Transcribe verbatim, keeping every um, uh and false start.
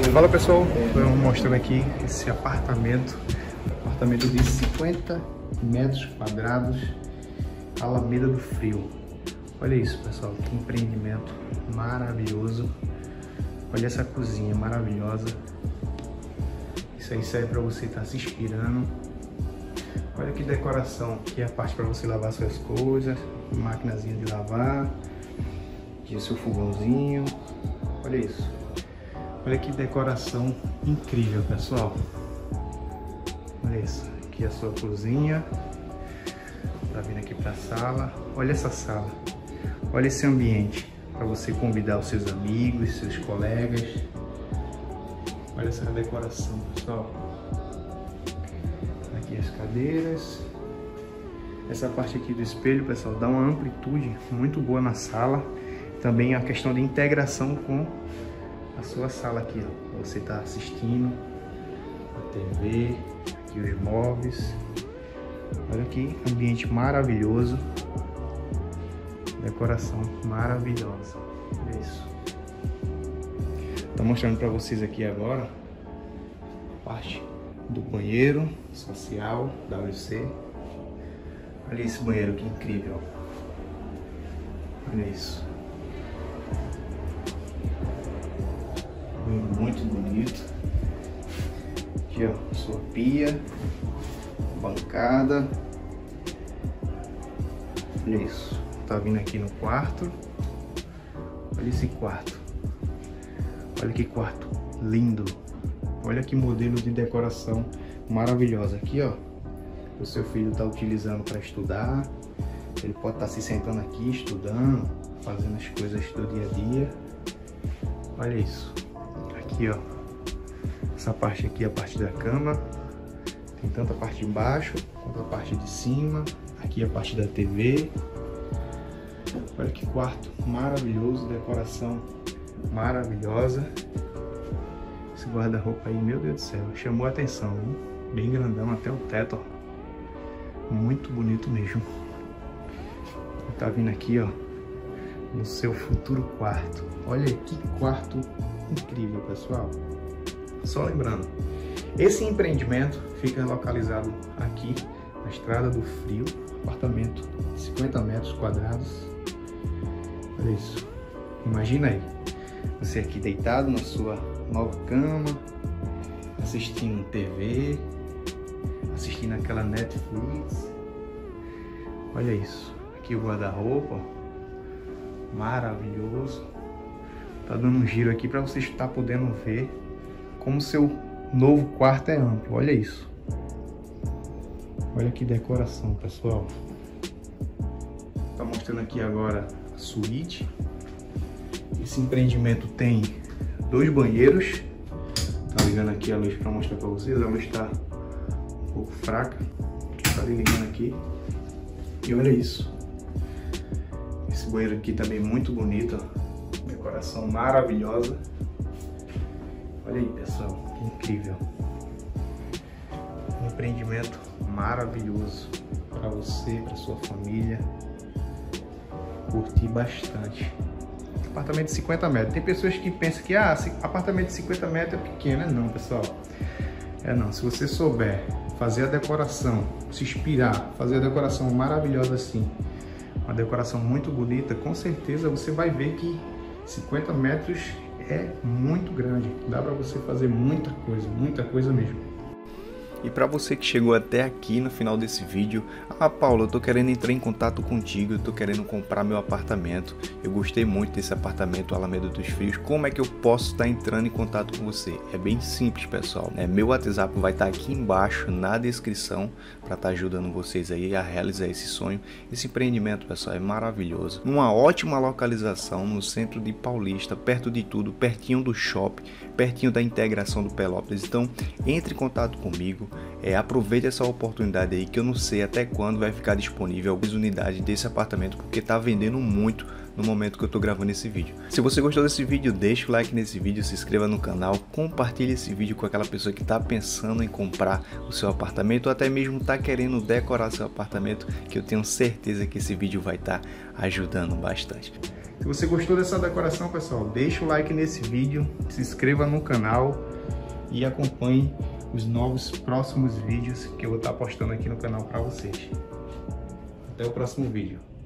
Fala pessoal, eu mostrando aqui esse apartamento, apartamento de cinquenta metros quadrados, Alameda do Frio. Olha isso pessoal, que empreendimento maravilhoso. Olha essa cozinha maravilhosa. Isso aí serve para você estar se inspirando. Olha que decoração, aqui é a parte para você lavar suas coisas, maquinazinha de lavar, aqui o seu fogãozinho. Olha isso. Olha que decoração incrível, pessoal. Olha isso. Aqui a sua cozinha. Tá vindo aqui para a sala. Olha essa sala. Olha esse ambiente para você convidar os seus amigos, seus colegas. Olha essa decoração, pessoal. Aqui as cadeiras. Essa parte aqui do espelho, pessoal, dá uma amplitude muito boa na sala. Também a questão de integração com a sua sala aqui, ó. Você está assistindo a T V, aqui os móveis. Olha que ambiente maravilhoso, decoração maravilhosa. É isso. Estou mostrando para vocês aqui agora a parte do banheiro social W C. Olha esse banheiro que incrível. Olha isso. Muito bonito. Aqui ó, sua pia, bancada. Olha isso. Tá vindo aqui no quarto. Olha esse quarto. Olha que quarto lindo. Olha que modelo de decoração maravilhosa. Aqui ó, o seu filho tá utilizando para estudar. Ele pode estar se sentando aqui estudando, fazendo as coisas do dia a dia. Olha isso. Aqui ó, essa parte aqui é a parte da cama. Tem tanto a parte de baixo quanto a parte de cima. Aqui a parte da T V. Olha que quarto maravilhoso, decoração maravilhosa. Esse guarda-roupa aí, meu Deus do céu, chamou a atenção, hein? Bem grandão até o teto, ó. Muito bonito mesmo. Tá vindo aqui ó, no seu futuro quarto. Olha que quarto incrível, pessoal. Só lembrando, esse empreendimento fica localizado aqui na Estrada do Frio, apartamento de cinquenta metros quadrados. Olha isso. Imagina aí, você aqui deitado na sua nova cama, assistindo T V, assistindo aquela Netflix. Olha isso. Aqui o guarda-roupa, maravilhoso. Tá dando um giro aqui para você estar podendo ver como seu novo quarto é amplo. Olha isso. Olha que decoração, pessoal. Tá mostrando aqui agora a suíte. Esse empreendimento tem dois banheiros. Tá ligando aqui a luz para mostrar para vocês. A luz está um pouco fraca. Tá ligando aqui. E olha isso. Esse banheiro aqui também muito bonito, ó. Decoração maravilhosa. Olha aí, pessoal, que incrível. Um empreendimento maravilhoso para você, para sua família curtir bastante. Apartamento de cinquenta metros. Tem pessoas que pensam que ah, apartamento de cinquenta metros é pequeno. É não, pessoal. É não. Se você souber fazer a decoração, se inspirar, fazer a decoração maravilhosa assim, uma decoração muito bonita, com certeza você vai ver que cinquenta metros é muito grande. Dá para você fazer muita coisa, muita coisa mesmo. E para você que chegou até aqui no final desse vídeo, ah Paulo, eu tô querendo entrar em contato contigo, eu tô querendo comprar meu apartamento, eu gostei muito desse apartamento Alameda dos Frios, como é que eu posso estar entrando em contato com você? É bem simples, pessoal, é, meu WhatsApp vai estar aqui embaixo na descrição para estar ajudando vocês aí a realizar esse sonho. Esse empreendimento, pessoal, é maravilhoso, uma ótima localização no centro de Paulista, perto de tudo, pertinho do shopping, pertinho da integração do Pelópolis. Então entre em contato comigo. É, aproveite essa oportunidade aí, que eu não sei até quando vai ficar disponível algumas unidades desse apartamento, porque tá vendendo muito no momento que eu tô gravando esse vídeo. Se você gostou desse vídeo, deixa o like nesse vídeo, se inscreva no canal, compartilhe esse vídeo com aquela pessoa que tá pensando em comprar o seu apartamento ou até mesmo tá querendo decorar seu apartamento, que eu tenho certeza que esse vídeo vai estar ajudando bastante. Se você gostou dessa decoração, pessoal, deixa o like nesse vídeo, se inscreva no canal e acompanhe os novos próximos vídeos que eu vou estar postando aqui no canal para vocês. Até o próximo vídeo.